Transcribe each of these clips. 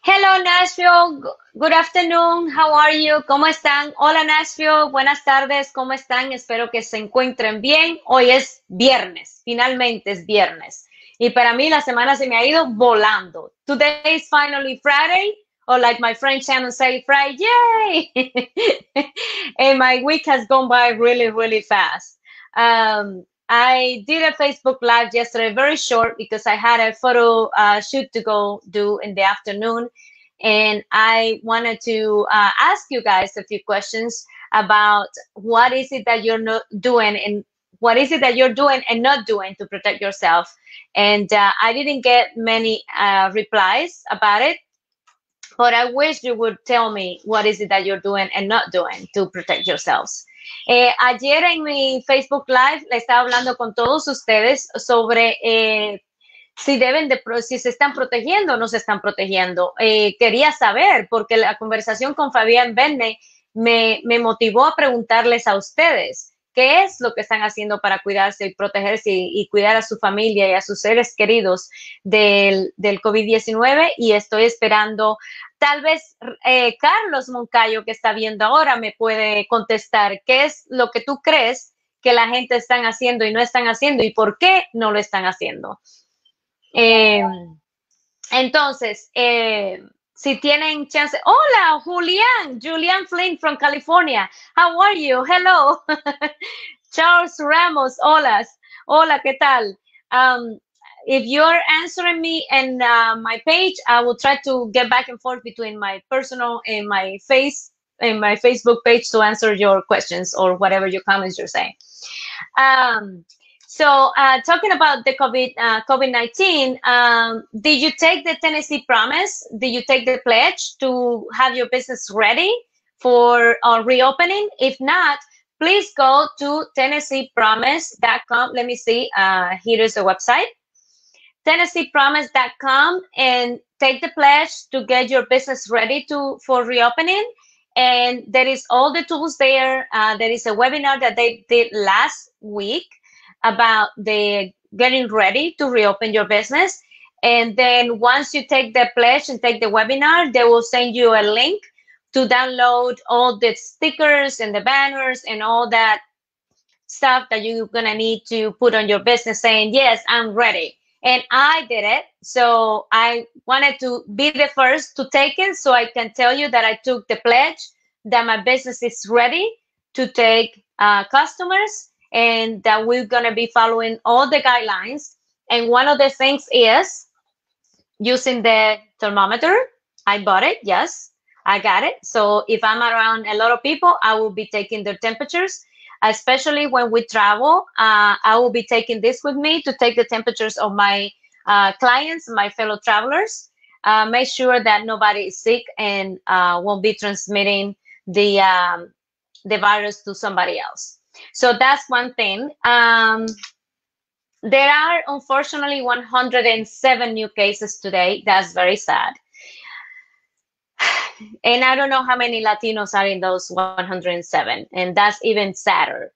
Hello Nashville, good afternoon, how are you? ¿Cómo están? Hola Nashville, buenas tardes, ¿cómo están? Espero que se encuentren bien. Hoy es viernes, finalmente es viernes. Y para mí la semana se me ha ido volando. Today is finally Friday, or like my friend Shannon say, Friday, yay! And my week has gone by really, really fast. I did a Facebook Live yesterday, very short, because I had a photo shoot to go do in the afternoon. And I wanted to ask you guys a few questions about what is it that you're not doing and what is it that you're doing and not doing to protect yourself. And I didn't get many replies about it, but I wish you would tell me what is it that you're doing and not doing to protect yourselves. Ayer en mi Facebook Live le estaba hablando con todos ustedes sobre si deben de, si se están protegiendo o no se están protegiendo. Quería saber, porque la conversación con Fabián Benne me motivó a preguntarles a ustedes qué es lo que están haciendo para cuidarse y protegerse y cuidar a su familia y a sus seres queridos del COVID-19, y estoy esperando, tal vez Carlos Moncayo, que está viendo ahora, me puede contestar qué es lo que tú crees que la gente están haciendo y no están haciendo y por qué no lo están haciendo. Eh, entonces, si tienen chance. Hola, Julian Flynn from California. How are you? Hello. Charles Ramos, hola, ¿qué tal? If you're answering me in my page, I will try to get back and forth between my personal and my Facebook page to answer your questions or whatever your comments you're saying. So talking about the COVID-19, did you take the Tennessee Promise? Did you take the pledge to have your business ready for reopening? If not, please go to TennesseePromise.com. Let me see. Here is the website. TennesseePromise.com, and take the pledge to get your business ready for reopening. And there is all the tools there. There is a webinar that they did last week about the getting ready to reopen your business. And then once you take the pledge and take the webinar, they will send you a link to download all the stickers and the banners and all that stuff that you're gonna need to put on your business saying, yes, I'm ready. And I did it. So I wanted to be the first to take it so I can tell you that I took the pledge, that my business is ready to take customers, and that we're going to be following all the guidelines. And one of the things is using the thermometer. I bought it. Yes, I got it. So if I'm around a lot of people, I will be taking their temperatures, especially when we travel. I will be taking this with me to take the temperatures of my clients, my fellow travelers. Make sure that nobody is sick and won't be transmitting the virus to somebody else. So that's one thing. There are unfortunately 107 new cases today. That's very sad. And I don't know how many Latinos are in those 107, and that's even sadder.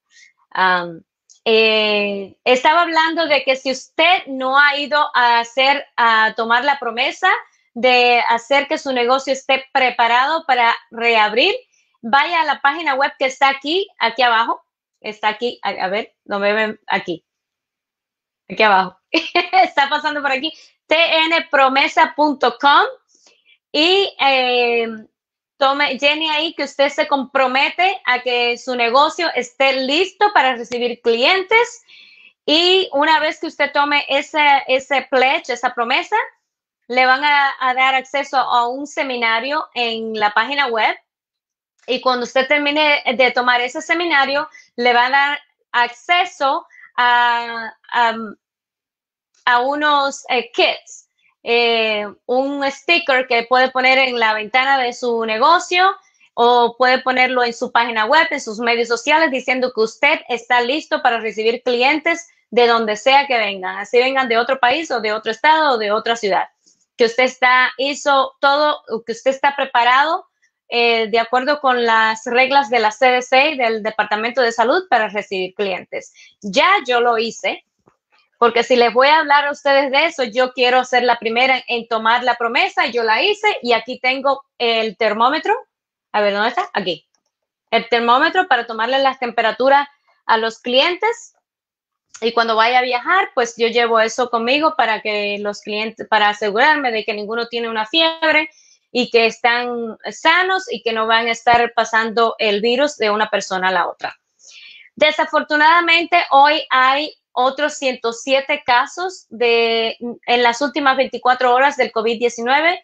Estaba hablando de que si usted no ha ido a tomar la promesa de hacer que su negocio esté preparado para reabrir, vaya a la página web que está aquí abajo. Está aquí, a ver, no me ven aquí abajo. Está pasando por aquí, tnpromesa.com, y llene ahí que usted se compromete a que su negocio esté listo para recibir clientes, y una vez que usted tome ese pledge, esa promesa, le van a dar acceso a un seminario en la página web, y cuando usted termine de tomar ese seminario, le van a dar acceso a unos kits, un sticker que puede poner en la ventana de su negocio, o puede ponerlo en su página web, en sus medios sociales, diciendo que usted está listo para recibir clientes de donde sea que vengan, así vengan de otro país o de otro estado o de otra ciudad, que usted hizo todo, que usted está preparado de acuerdo con las reglas de la CDC y del Departamento de Salud para recibir clientes. Ya yo lo hice. porque si les voy a hablar a ustedes de eso, yo quiero ser la primera en tomar la promesa, yo la hice y aquí tengo el termómetro. A ver, ¿dónde está? Aquí. El termómetro para tomarle las temperaturas a los clientes y cuando vaya a viajar, pues yo llevo eso conmigo para que los clientes, para asegurarme de que ninguno tiene una fiebre y que están sanos y que no van a estar pasando el virus de una persona a la otra. Desafortunadamente, hoy hay otros 107 casos en las últimas 24 horas del COVID-19.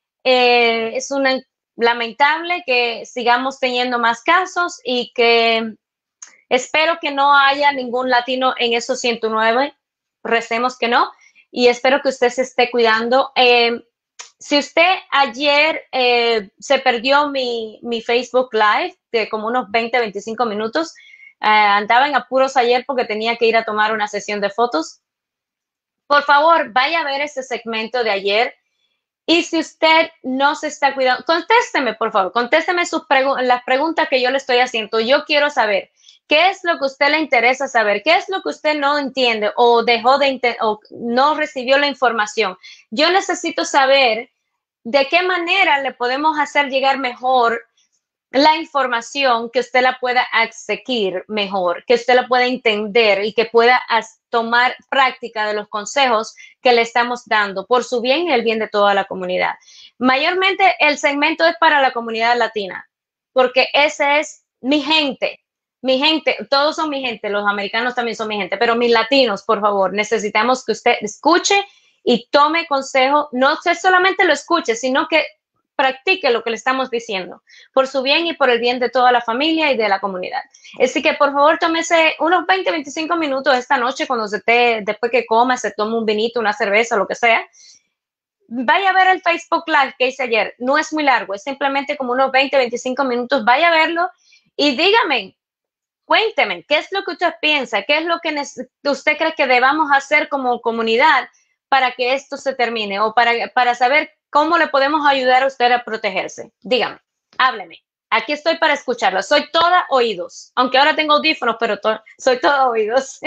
Es lamentable que sigamos teniendo más casos y que espero que no haya ningún latino en esos 109. Recemos que no. Y espero que usted se esté cuidando. Si usted ayer se perdió mi Facebook Live de como unos 20, 25 minutos, andaba en apuros ayer porque tenía que ir a tomar una sesión de fotos. Por favor, vaya a ver ese segmento de ayer. Y si usted no se está cuidando, contésteme, por favor, contésteme las preguntas que yo le estoy haciendo. Yo quiero saber qué es lo que a usted le interesa saber, qué es lo que usted no entiende o dejó o no recibió la información. Yo necesito saber de qué manera le podemos hacer llegar mejor la información, que usted la pueda executar mejor, que usted la pueda entender y que pueda tomar práctica de los consejos que le estamos dando por su bien y el bien de toda la comunidad. Mayormente el segmento es para la comunidad latina, porque ese es mi gente, todos son mi gente, los americanos también son mi gente, pero mis latinos, por favor, necesitamos que usted escuche y tome consejo, no solamente lo escuche, sino que practique lo que le estamos diciendo, por su bien y por el bien de toda la familia y de la comunidad. Así que, por favor, tómese unos 20, 25 minutos esta noche cuando después que coma, se tome un vinito, una cerveza, lo que sea. Vaya a ver el Facebook Live que hice ayer. No es muy largo, es simplemente como unos 20, 25 minutos. Vaya a verlo y dígame, cuénteme, ¿qué es lo que usted piensa? ¿Qué es lo que usted cree que debamos hacer como comunidad para que esto se termine o para saber cómo le podemos ayudar a usted a protegerse? Dígame, hábleme. Aquí estoy para escucharlo. Soy toda oídos, aunque ahora tengo audífonos, pero soy toda oídos.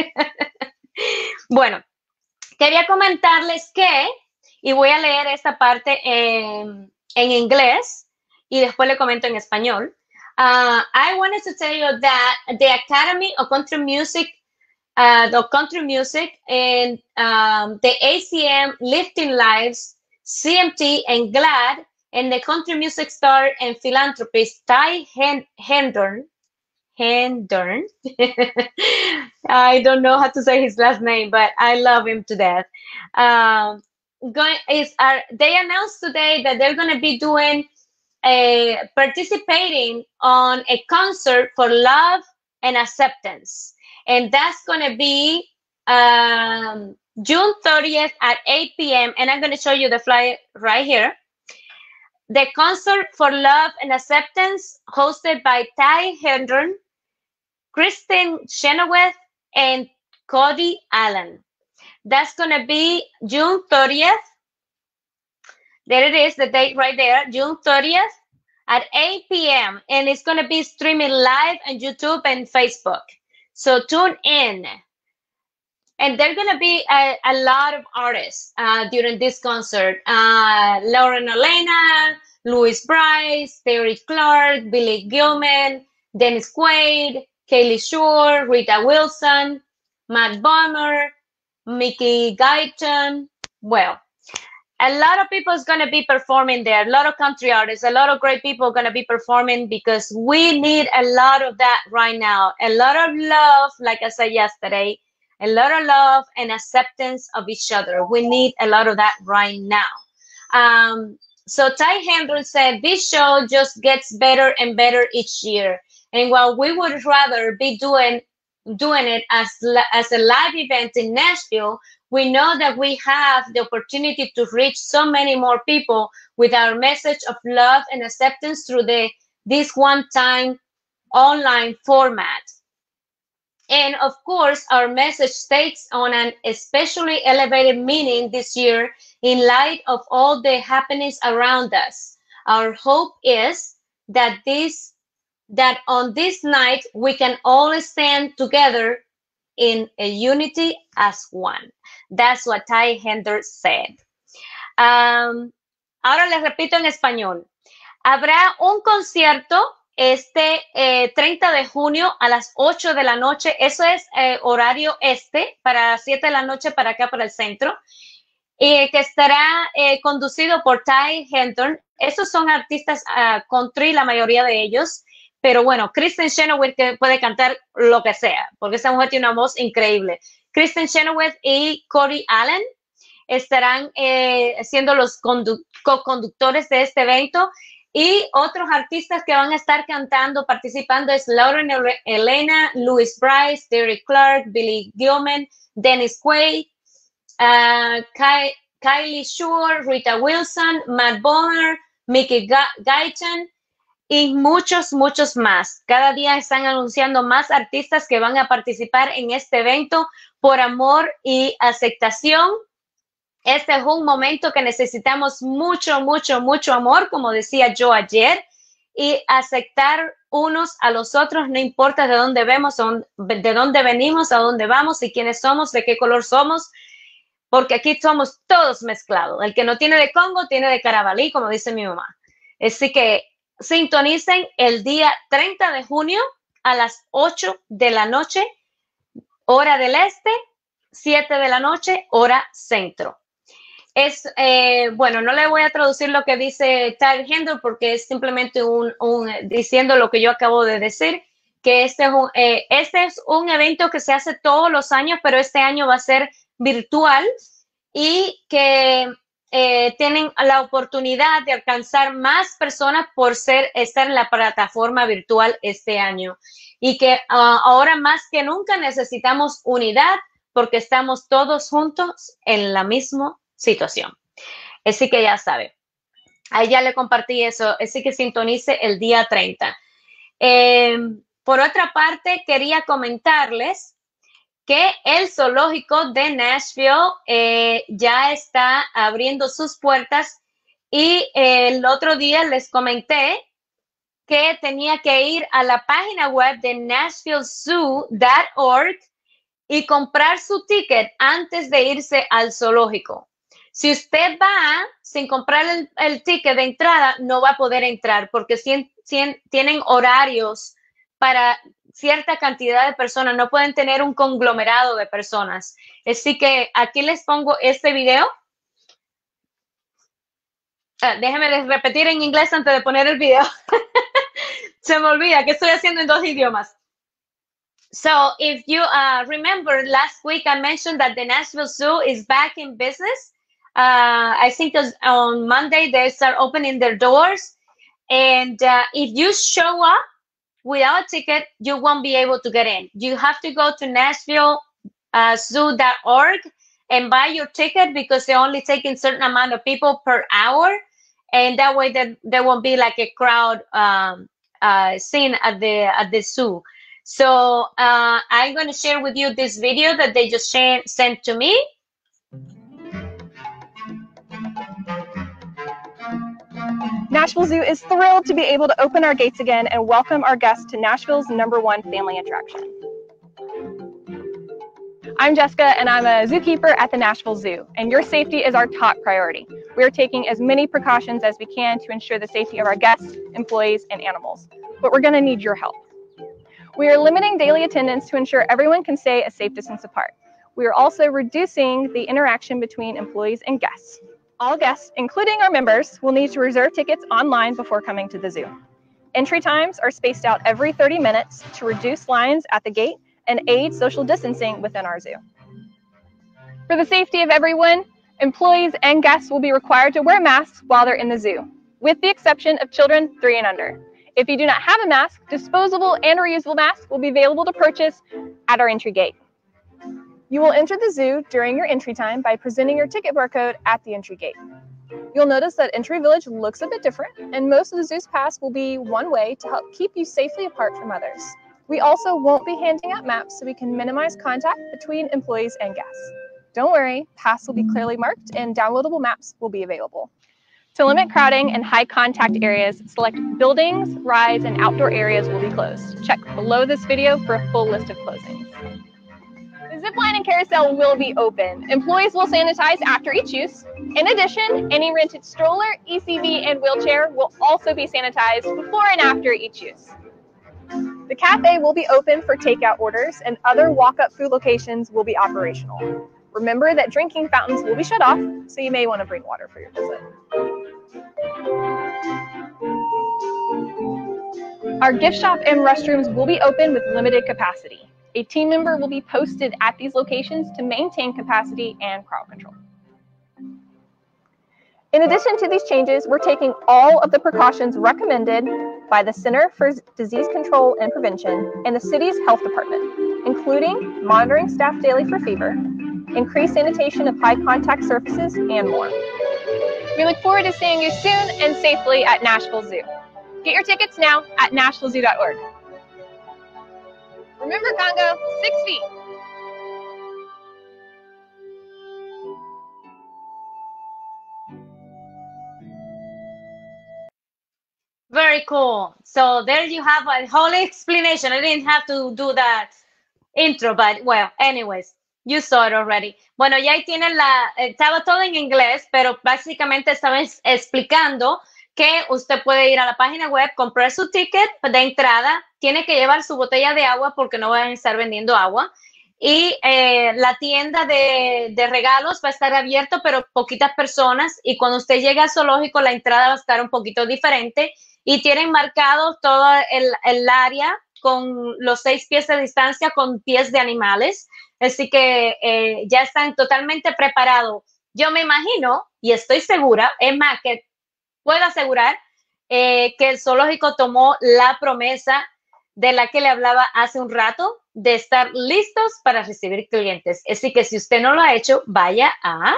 Bueno, quería comentarles que, y voy a leer esta parte en inglés y después le comento en español. I wanted to tell you that the Academy of Country Music, and the ACM Lifting Lives, CMT, and GLAD, and the country music star and philanthropist Ty Hendern. I don't know how to say his last name, but I love him to death. They announced today that they're going to be doing participating on a concert for love and acceptance, and that's going to be June 30th at 8 p.m. And I'm going to show you the flyer right here. The concert for love and acceptance, hosted by Ty Hendren, Kristen Chenoweth, and Cody Allen. That's going to be June 30th. There it is, the date right there, June 30th at 8 p.m. And it's going to be streaming live on YouTube and Facebook. So tune in. And there are going to be a lot of artists during this concert. Lauren Elena, Louis Bryce, Terry Clark, Billy Gilman, Dennis Quaid, Kaylee Shore, Rita Wilson, Matt Bomber, Mickey Guyton. Well, a lot of people is going to be performing there. A lot of country artists, a lot of great people are going to be performing because we need a lot of that right now. A lot of love, like I said yesterday, a lot of love and acceptance of each other. We need a lot of that right now. So Ty Hendren said, this show just gets better and better each year. And while we would rather be doing it as a live event in Nashville, we know that we have the opportunity to reach so many more people with our message of love and acceptance through this one-time online format. And of course, our message takes on an especially elevated meaning this year in light of all the happenings around us. Our hope is that on this night, we can all stand together in a unity as one. That's what Ty Hender said. Ahora les repito en español. Habrá un concierto este 30 de junio a las 8 de la noche. Eso es horario para las 7 de la noche para acá, para el centro. Que estará conducido por Ty Hender. Esos son artistas country, la mayoría de ellos. Pero bueno, Kristen Chenoweth, que puede cantar lo que sea, porque esa mujer tiene una voz increíble. Kristen Chenoweth y Corey Allen estarán siendo los co-conductores de este evento. Y otros artistas que van a estar cantando, participando es Lauren Elena, Louis Bryce, Derek Clark, Billy Gilman, Dennis Quaid, Kylie Shore, Rita Wilson, Matt Bomer, Mickey Guyton y muchos, muchos más. Cada día están anunciando más artistas que van a participar en este evento por amor y aceptación. Este es un momento que necesitamos mucho, mucho, mucho amor, como decía yo ayer, y aceptar unos a los otros, no importa de dónde de dónde venimos, a dónde vamos y quiénes somos, de qué color somos, porque aquí somos todos mezclados. El que no tiene de Congo, tiene de Carabalí, como dice mi mamá. Así que sintonicen el día 30 de junio a las 8 de la noche, hora del este, 7 de la noche, hora centro. Bueno, no le voy a traducir lo que dice Ty Hender porque es simplemente diciendo lo que yo acabo de decir, que este es un evento que se hace todos los años, pero este año va a ser virtual y que tienen la oportunidad de alcanzar más personas por estar en la plataforma virtual este año. Y que ahora más que nunca necesitamos unidad porque estamos todos juntos en la misma situación. Así que ya sabe. Ahí ya le compartí eso. Así que sintonice el día 30. Por otra parte, quería comentarles que el zoológico de Nashville ya está abriendo sus puertas y el otro día les comenté que tenía que ir a la página web de nashvillezoo.org y comprar su ticket antes de irse al zoológico. Si usted va sin comprar el ticket de entrada, no va a poder entrar porque tienen horarios para cierta cantidad de personas. No pueden tener un conglomerado de personas. Así que aquí les pongo este video. Déjenme repetir en inglés antes de poner el video. Se me olvida que estoy haciendo en 2 idiomas. So if you remember last week, I mentioned that the Nashville Zoo is back in business. I think on Monday they start opening their doors. And if you show up without a ticket, you won't be able to get in. You have to go to nashvillezoo.org and buy your ticket because they're only taking a certain amount of people per hour. And that way there won't be like a crowd scene at the zoo. So I'm going to share with you this video that they just sent to me. Nashville Zoo is thrilled to be able to open our gates again and welcome our guests to Nashville's #1 family attraction. I'm Jessica, and I'm a zookeeper at the Nashville Zoo, and your safety is our top priority. We are taking as many precautions as we can to ensure the safety of our guests, employees, and animals, but we're going to need your help. We are limiting daily attendance to ensure everyone can stay a safe distance apart. We are also reducing the interaction between employees and guests. All guests, including our members, will need to reserve tickets online before coming to the zoo. Entry times are spaced out every 30 minutes to reduce lines at the gate and aid social distancing within our zoo. For the safety of everyone, employees and guests will be required to wear masks while they're in the zoo, with the exception of children 3 and under. If you do not have a mask, disposable and reusable masks will be available to purchase at our entry gate. You will enter the zoo during your entry time by presenting your ticket barcode at the entry gate. You'll notice that Entry Village looks a bit different, and most of the zoo's pass will be one way to help keep you safely apart from others. We also won't be handing out maps so we can minimize contact between employees and guests. Don't worry, pass will be clearly marked and downloadable maps will be available. To limit crowding and high contact areas, select buildings, rides, and outdoor areas will be closed. Check below this video for a full list of closings. The zip line and carousel will be open. Employees will sanitize after each use. In addition, any rented stroller, ECV, and wheelchair will also be sanitized before and after each use. The cafe will be open for takeout orders, and other walk-up food locations will be operational. Remember that drinking fountains will be shut off, so you may want to bring water for your visit. Our gift shop and restrooms will be open with limited capacity. A team member will be posted at these locations to maintain capacity and crowd control. In addition to these changes, we're taking all of the precautions recommended by the Center for Disease Control and Prevention and the city's health department, including monitoring staff daily for fever, increased sanitation of high contact surfaces, and more. We look forward to seeing you soon and safely at Nashville Zoo. Get your tickets now at nashvillezoo.org. Remember, Congo, 6 feet. Very cool. So there you have a whole explanation. I didn't have to do that intro, but well, anyways, you saw it already. Bueno, ya ahí tienen estaba todo en inglés, pero básicamente estaba explicando que usted puede ir a la página web, comprar su ticket de entrada, tiene que llevar su botella de agua porque no van a estar vendiendo agua. Y la tienda de regalos va a estar abierto, pero poquitas personas. Y cuando usted llegue al zoológico, la entrada va a estar un poquito diferente. Y tienen marcado todo el área con los 6 pies de distancia con pies de animales. Así que ya están totalmente preparados. Yo me imagino, y estoy segura, es más, que puedo asegurar que el zoológico tomó la promesa de la que le hablaba hace un rato, de estar listos para recibir clientes. Así que si usted no lo ha hecho, vaya a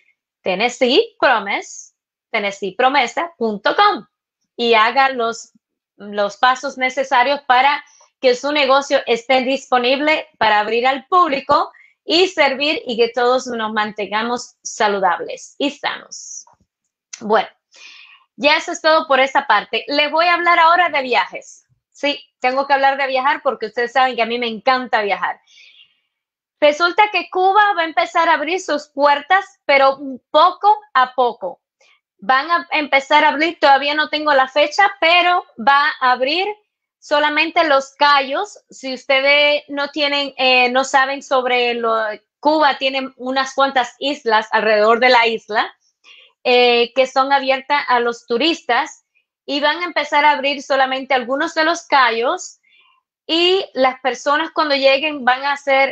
tennesseepromesa.com y haga los pasos necesarios para que su negocio esté disponible para abrir al público y servir y que todos nos mantengamos saludables y sanos. Bueno, ya eso es todo por esta parte. Les voy a hablar ahora de viajes. Sí, tengo que hablar de viajar porque ustedes saben que a mí me encanta viajar. Resulta que Cuba va a empezar a abrir sus puertas, pero poco a poco. Van a empezar a abrir, todavía no tengo la fecha, pero va a abrir solamente Los Cayos. Si ustedes no saben sobre Cuba, tiene unas cuantas islas alrededor de la isla que son abiertas a los turistas y van a empezar a abrir solamente algunos de los cayos y las personas cuando lleguen van a ser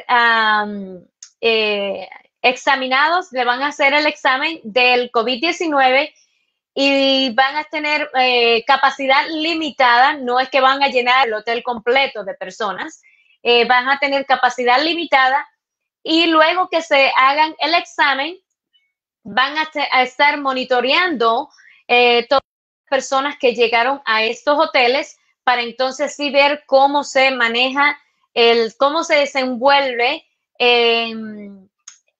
examinados, le van a hacer el examen del COVID-19 y van a tener capacidad limitada, no es que van a llenar el hotel completo de personas, van a tener capacidad limitada y luego que se hagan el examen van a estar monitoreando todas las personas que llegaron a estos hoteles para entonces sí ver cómo se maneja, cómo se desenvuelve el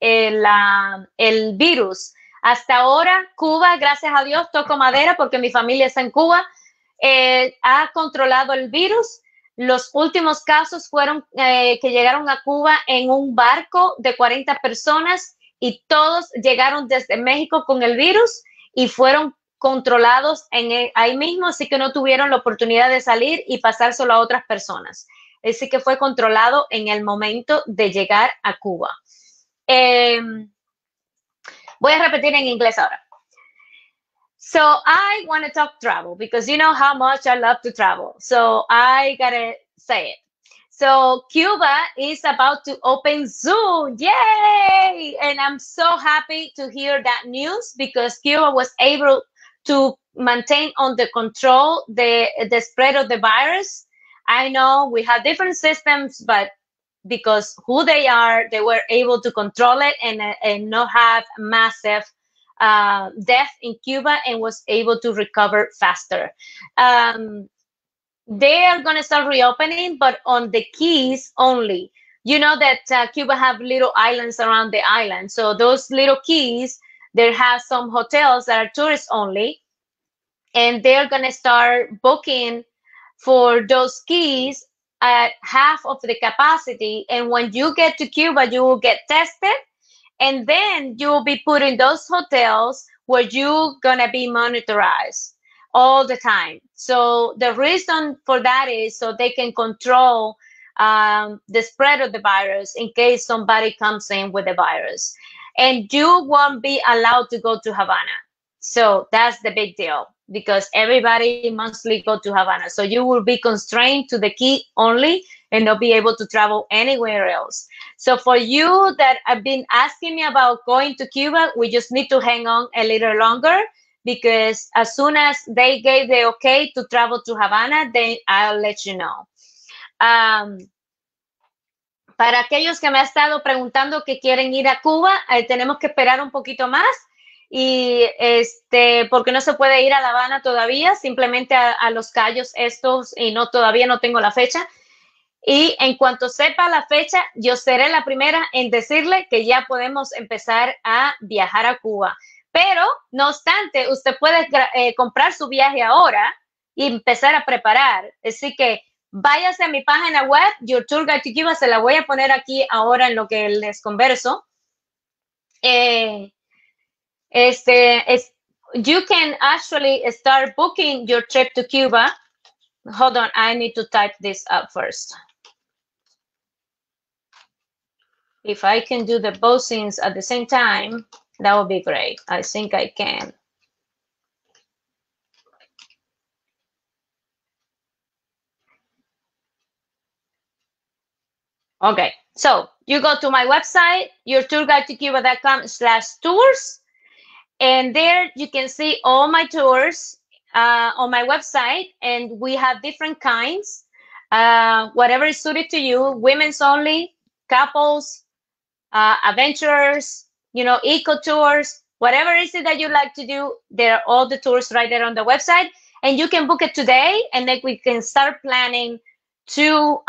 virus. Hasta ahora, Cuba, gracias a Dios, toco madera porque mi familia está en Cuba, ha controlado el virus. Los últimos casos fueron que llegaron a Cuba en un barco de 40 personas y todos llegaron desde México con el virus y fueron controlados ahí mismo, así que no tuvieron la oportunidad de salir y pasárselo a otras personas. Así que fue controlado en el momento de llegar a Cuba. Voy a repetir en inglés ahora. So I want to talk travel because you know how much I love to travel. So I gotta say it. So Cuba is about to open zoo. Yay! And I'm so happy to hear that news because Cuba was able to maintain under control the spread of the virus. I know we have different systems, but because who they are, they were able to control it and not have massive death in Cuba and was able to recover faster. They are going to start reopening, but on the Keys only. You know that Cuba have little islands around the island. So those little Keys, they have some hotels that are tourist only. And they're going to start booking for those Keys at half of the capacity. And when you get to Cuba, you will get tested. And then you will be put in those hotels where you're going to be monitorized all the time. So the reason for that is so they can control the spread of the virus in case somebody comes in with the virus. And you won't be allowed to go to Havana. So that's the big deal because everybody mostly go to Havana. So you will be constrained to the key only and not be able to travel anywhere else. So for you that have been asking me about going to Cuba, we just need to hang on a little longer because as soon as they gave the okay to travel to Havana, then I'll let you know. Para aquellos que me han estado preguntando que quieren ir a Cuba, tenemos que esperar un poquito más y porque no se puede ir a La Habana todavía, simplemente a los Cayos estos y todavía no tengo la fecha. Y en cuanto sepa la fecha, yo seré la primera en decirle que ya podemos empezar a viajar a Cuba. Pero, no obstante, usted puede comprar su viaje ahora y empezar a preparar. Así que váyase a mi página web, Your Tour Guide to Cuba, se la voy a poner aquí ahora en lo que les converso. You can actually start booking your trip to Cuba. Hold on, I need to type this up first. If I can do the both things at the same time, that would be great. I think I can. Okay, so you go to my website, yourtourguidetocuba.com/tours, and there you can see all my tours on my website, and we have different kinds, whatever is suited to you, women's only, couples, adventurers, eco tours, whatever is it that you like to do, there are all the tours right there on the website, and you can book it today, and then we can start planning to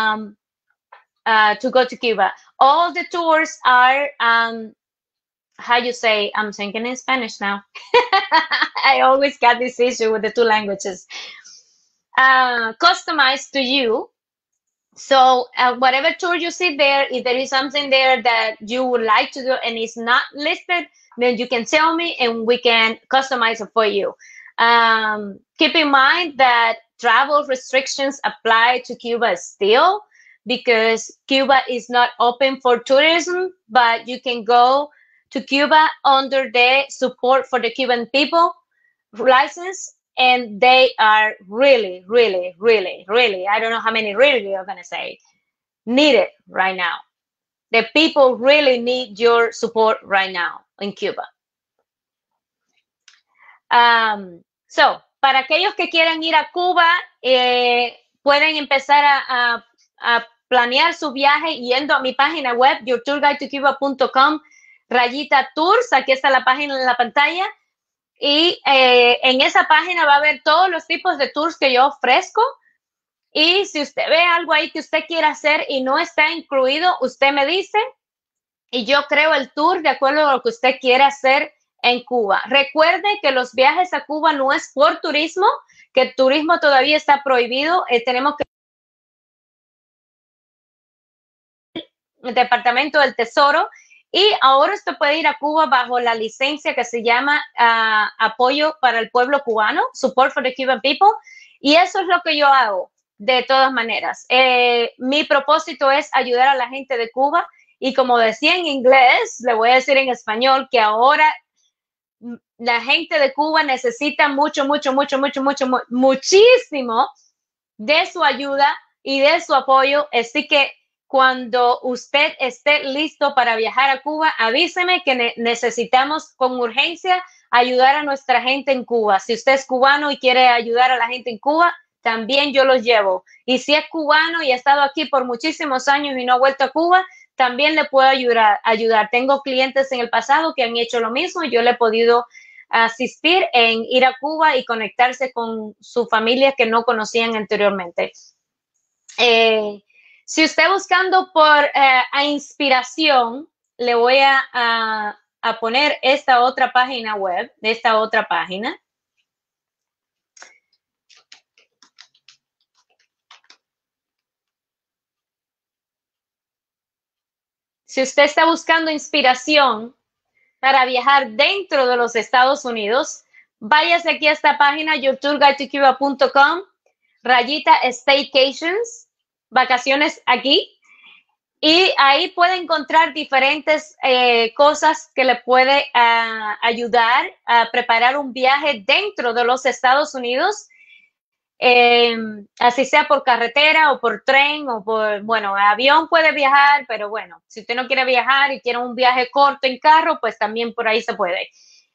go to Cuba. All the tours are, how you say, I'm thinking in Spanish now. I always got this issue with the two languages. Customized to you. So whatever tour you see there, if there is something there that you would like to do and it's not listed, then you can tell me and we can customize it for you. Keep in mind that travel restrictions apply to Cuba still because Cuba is not open for tourism, but you can go to Cuba under the Support for the Cuban People license. And they are really, really, really, really, I don't know how many really you're going to say, needed right now. The people really need your support right now in Cuba. So, para aquellos que quieran ir a Cuba, pueden empezar a planear su viaje yendo a mi página web, yourtourguidetocuba.com/tours. Aquí está la página en la pantalla. Y en esa página va a haber todos los tipos de tours que yo ofrezco. Y si usted ve algo ahí que usted quiera hacer y no está incluido, usted me dice y yo creo el tour de acuerdo a lo que usted quiere hacer en Cuba. Recuerde que los viajes a Cuba no es por turismo, que el turismo todavía está prohibido. Tenemos que el Departamento del Tesoro. Y ahora usted puede ir a Cuba bajo la licencia que se llama Apoyo para el Pueblo Cubano, Support for the Cuban People. Y eso es lo que yo hago, de todas maneras. Mi propósito es ayudar a la gente de Cuba. Y como decía en inglés, le voy a decir en español que ahora la gente de Cuba necesita muchísimo de su ayuda y de su apoyo. Así que cuando usted esté listo para viajar a Cuba, avíseme que necesitamos con urgencia ayudar a nuestra gente en Cuba. Si usted es cubano y quiere ayudar a la gente en Cuba, también yo los llevo. Y si es cubano y ha estado aquí por muchísimos años y no ha vuelto a Cuba, también le puedo ayudar. Tengo clientes en el pasado que han hecho lo mismo y yo le he podido asistir en ir a Cuba y conectarse con su familia que no conocían anteriormente. Si usted buscando por inspiración, le voy a poner esta otra página web, esta otra página. si usted está buscando inspiración para viajar dentro de los Estados Unidos, váyase aquí a esta página, yourtourguidetocuba.com, /staycations, vacaciones aquí, y ahí puede encontrar diferentes cosas que le puede ayudar a preparar un viaje dentro de los Estados Unidos, así sea por carretera o por tren o por, bueno, avión puede viajar, pero bueno, si usted no quiere viajar y quiere un viaje corto en carro, pues también por ahí se puede.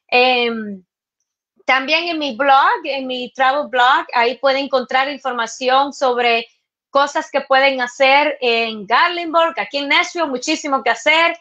También en mi blog, en mi travel blog, ahí puede encontrar información sobre cosas que pueden hacer en Gatlinburg, aquí en Nashville, muchísimo que hacer,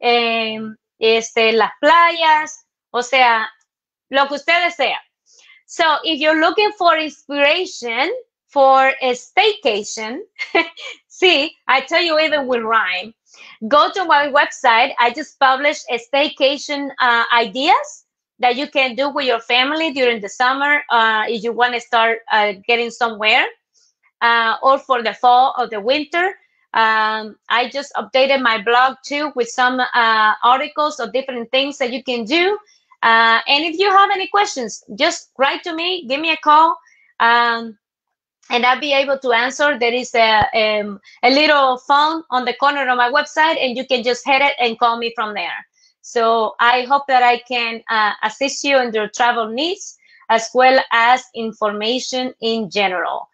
las playas, o sea, lo que usted desea. So if you're looking for inspiration for a staycation, see, I tell you even with rhyme, go to my website. I just published a staycation ideas that you can do with your family during the summer if you want to start getting somewhere, or for the fall or the winter. I just updated my blog too with some articles of different things that you can do. And if you have any questions, just write to me, give me a call, and I'll be able to answer. There is a little phone on the corner of my website, and you can just hit it and call me from there. So I hope that I can assist you in your travel needs, as well as information in general.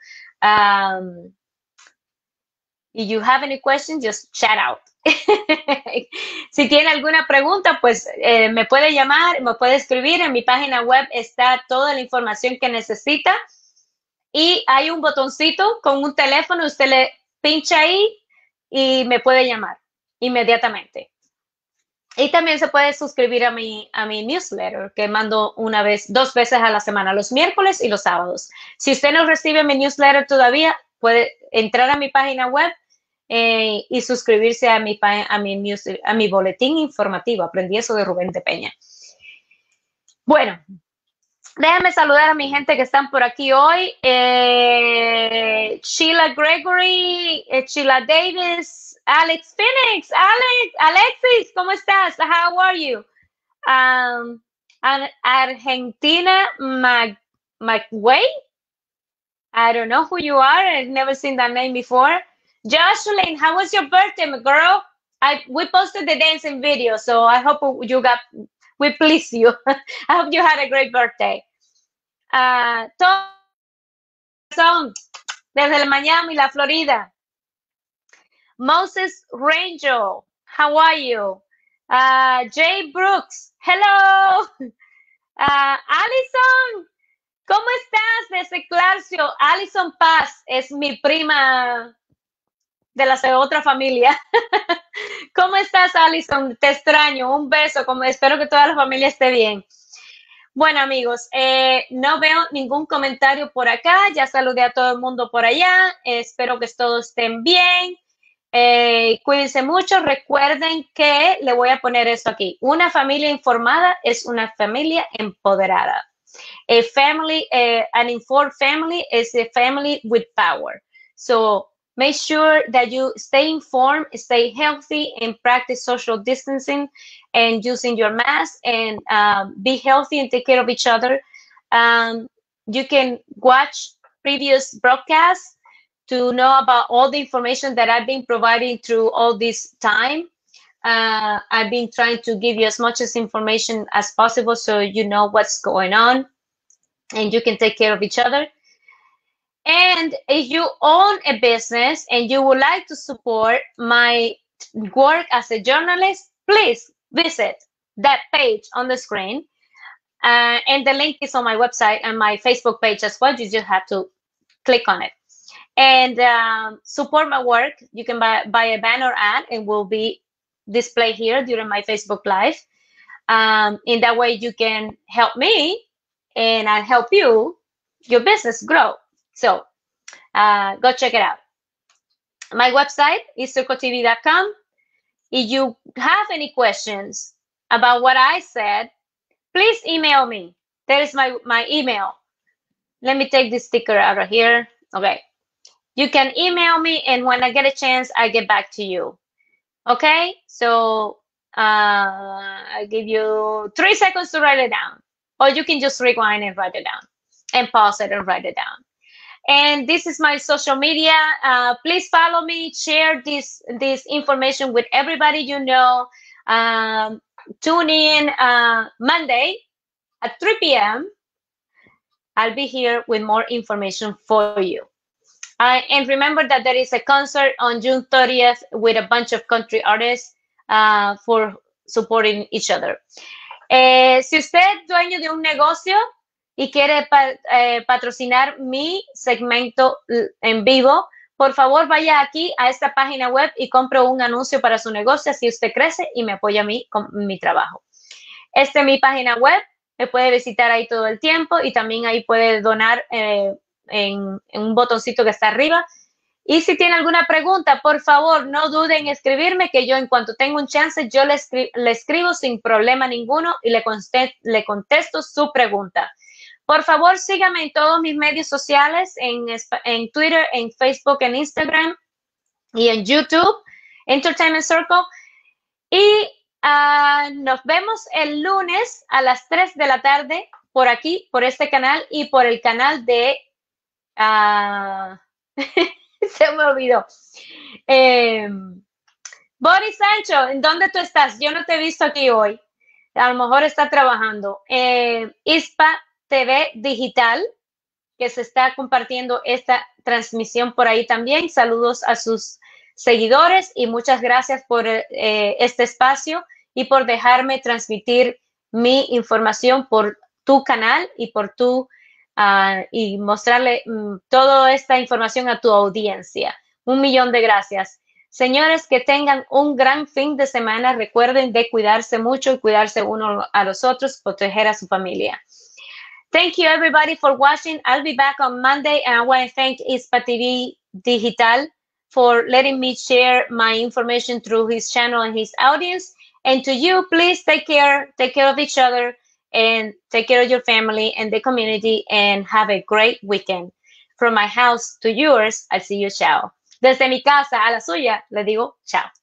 If you have any questions, just chat out. Si tiene alguna pregunta, pues me puede llamar, me puede escribir. En mi página web está toda la información que necesita. Y hay un botoncito con un teléfono, usted le pincha ahí y me puede llamar inmediatamente. Y también se puede suscribir a mi newsletter, que mando dos veces a la semana, los miércoles y los sábados. Si usted no recibe mi newsletter todavía, puede entrar a mi página web y suscribirse a mi boletín informativo. Aprendí eso de Rubén de Peña. Bueno, déjame saludar a mi gente que están por aquí hoy. Sheila Gregory, Sheila Davis, Alex Phoenix, Alexis, ¿cómo estás? How are you? Argentina McWay. I don't know who you are. I've never seen that name before. Jocelyn, how was your birthday, my girl? We posted the dancing video, so I hope we please you. I hope you had a great birthday. Desde Miami, la Florida. Moses Rangel, how are you? Jay Brooks, hello. Alison, ¿cómo estás? Desde Clarcio. Alison Paz es mi prima de la otra familia. ¿Cómo estás, Alison? Te extraño. Un beso. Espero que toda la familia esté bien. Bueno, amigos, no veo ningún comentario por acá. Ya saludé a todo el mundo por allá. Espero que todos estén bien. Cuídense mucho. Recuerden que le voy a poner esto aquí. Una familia informada es una familia empoderada. An informed family is a family with power. So make sure that you stay informed, stay healthy, and practice social distancing and using your mask, and be healthy and take care of each other. You can watch previous broadcasts to know about all the information that I've been providing through all this time. I've been trying to give you as much information as possible so you know what's going on and you can take care of each other. And if you own a business and you would like to support my work as a journalist, please visit that page on the screen. And the link is on my website and my Facebook page as well. You just have to click on it. And support my work. You can buy a banner ad and will be displayed here during my Facebook Live. In that way, you can help me and I help you, your business grow. So go check it out. My website is turcotv.com. If you have any questions about what I said, please email me. There is my email. Let me take this sticker out of here. Okay. You can email me, and when I get a chance, I get back to you. Okay, so I give you 3 seconds to write it down, or you can just rewind and write it down, and pause it and write it down. And this is my social media. Please follow me, share this information with everybody you know. Tune in Monday at 3 p.m. I'll be here with more information for you. And remember that there is a concert on June 30th with a bunch of country artists for supporting each other. Si usted es dueño de un negocio y quiere patrocinar mi segmento en vivo, por favor vaya aquí a esta página web y compre un anuncio para su negocio, así usted crece y me apoya a mí con mi trabajo. Esta es mi página web, me puede visitar ahí todo el tiempo y también ahí puede donar en un botoncito que está arriba. Y si tiene alguna pregunta, por favor, no duden en escribirme, que yo en cuanto tengo un chance, yo le escribo sin problema ninguno y le contesto su pregunta. Por favor, síganme en todos mis medios sociales, en Twitter, en Facebook, en Instagram y en YouTube, Entertainment Circle. Y nos vemos el lunes a las 3 de la tarde por aquí, por este canal y por el canal de... se me olvidó. Boris Sancho, ¿en dónde tú estás? Yo no te he visto aquí hoy. A lo mejor está trabajando. ISPA TV Digital, que se está compartiendo esta transmisión por ahí también. Saludos a sus seguidores y muchas gracias por este espacio y por dejarme transmitir mi información por tu canal y por tu y mostrarle toda esta información a tu audiencia. 1.000.000 de gracias. Señores, que tengan un gran fin de semana. Recuerden de cuidarse mucho y cuidarse uno a los otros, proteger a su familia. Thank you, everybody, for watching. I'll be back on Monday, and I want to thank ISPA TV Digital for letting me share my information through his channel and his audience. And to you, please take care of each other, and take care of your family and the community, and have a great weekend. From my house to yours, I'll see you, ciao. Desde mi casa a la suya, le digo, chao.